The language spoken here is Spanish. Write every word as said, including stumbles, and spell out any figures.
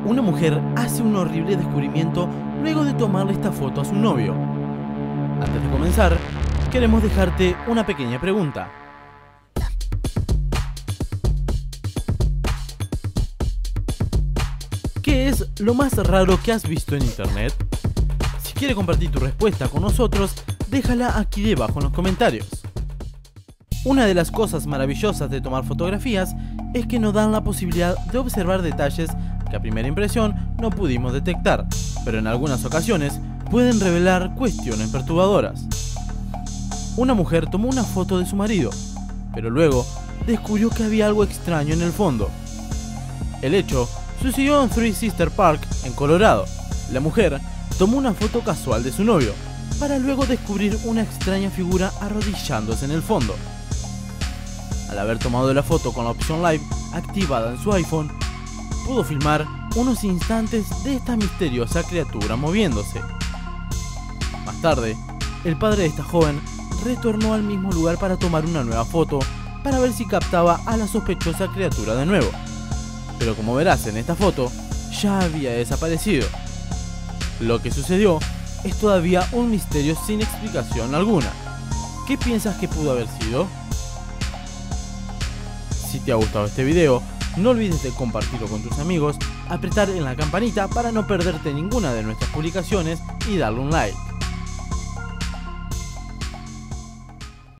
Una mujer hace un horrible descubrimiento luego de tomarle esta foto a su novio. Antes de comenzar, queremos dejarte una pequeña pregunta. ¿Qué es lo más raro que has visto en internet? Si quieres compartir tu respuesta con nosotros, déjala aquí debajo en los comentarios. Una de las cosas maravillosas de tomar fotografías es que nos dan la posibilidad de observar detalles que a primera impresión no pudimos detectar, pero en algunas ocasiones pueden revelar cuestiones perturbadoras. Una mujer tomó una foto de su marido, pero luego descubrió que había algo extraño en el fondo. El hecho sucedió en Three Sisters Park, en Colorado. La mujer tomó una foto casual de su novio, para luego descubrir una extraña figura arrodillándose en el fondo. Al haber tomado la foto con la opción Live activada en su iPhone, pudo filmar unos instantes de esta misteriosa criatura moviéndose. Más tarde, el padre de esta joven retornó al mismo lugar para tomar una nueva foto para ver si captaba a la sospechosa criatura de nuevo. Pero como verás en esta foto, ya había desaparecido. Lo que sucedió es todavía un misterio sin explicación alguna. ¿Qué piensas que pudo haber sido? Si te ha gustado este video, no olvides de compartirlo con tus amigos, apretar en la campanita para no perderte ninguna de nuestras publicaciones y darle un like.